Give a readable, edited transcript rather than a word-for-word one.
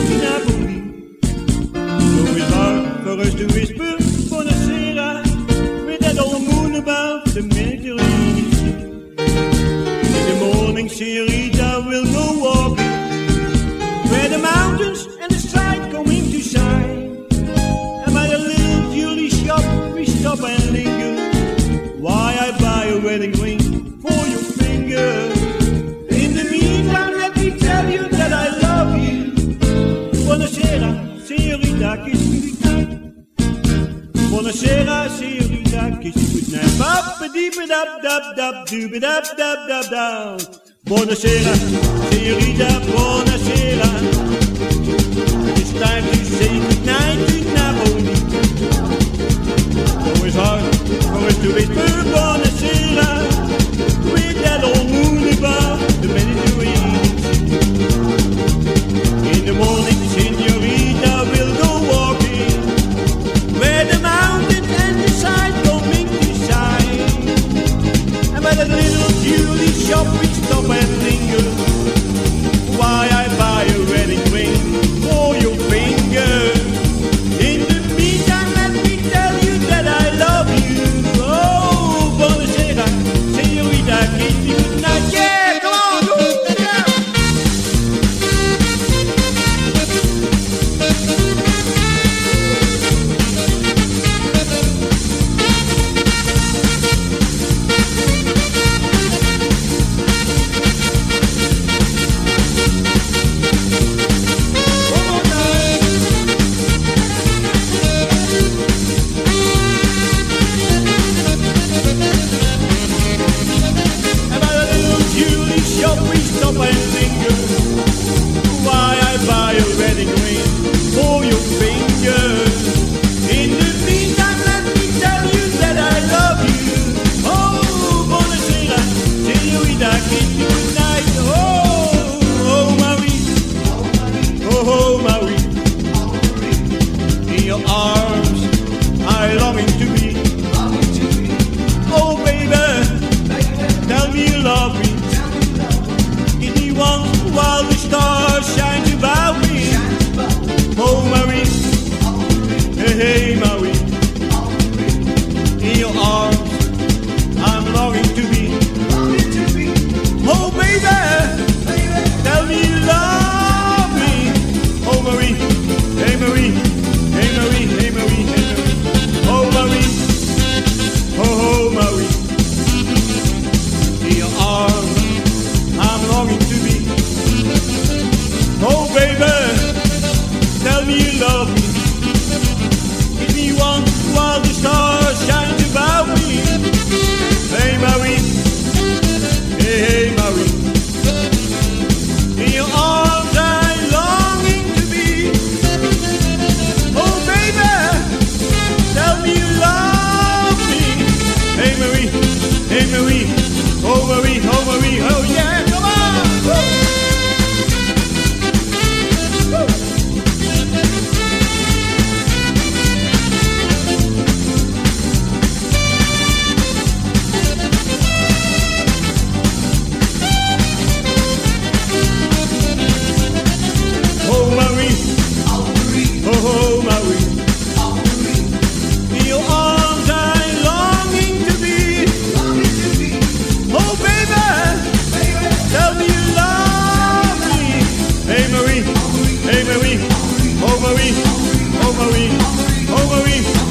to Napoli. So it's hard for us to whisper Buonasera with that old moon above the Mediterranean Sea. In the morning, Senorita will go walking where the mountains and the sky coming to shine. And by the little Julie shop we stop and linger. Why I buy a wedding ring for your finger. In the meantime, let me tell you that I love you. Buonasera, Senorita, kiss me goodnight. Buonasera, Senorita, kiss me goodnight. Ba-ba-dee-ba-dab-dab-dab-doo-ba-dab-dab-dab-dab. Buonasera, Senorita, buonasera. It's time to say goodnight to Napoli. Always hard for us to whisper Buonasera with that old moon above the Mediterranean Sea. In the morning, Senorita will go walking where the mountains and the side coming to shine. And by that little Julie shop we stop and linger. Why I buy a wedding ring for your finger. In the meantime, let me tell you that I love you. Oh, buonasera, Senorita, kiss me goodnight. Yeah, come on, go, yeah. While the stars shine about me. Oh Marie, hey hey Marie, in your arms I'm longing to be. Oh baby, tell me you love me. Oh Marie, hey Marie, hey Marie, hey Marie, hey Marie. Oh Marie, oh Marie, in your arms I'm longing to be. Oh baby, tell me you love me. Give me one while the stars shine about me. Hey Marie, hey hey Marie, in your arms I'm longing to be. Oh baby, tell me you love me. Hey Marie, hey Marie, oh Marie, oh Marie, oh yeah, come on. Woo! Oh Marie, in your arms I'm longing to be. Oh baby, tell me you love me. Hey Marie, hey Marie, oh Marie, oh Marie, oh Marie.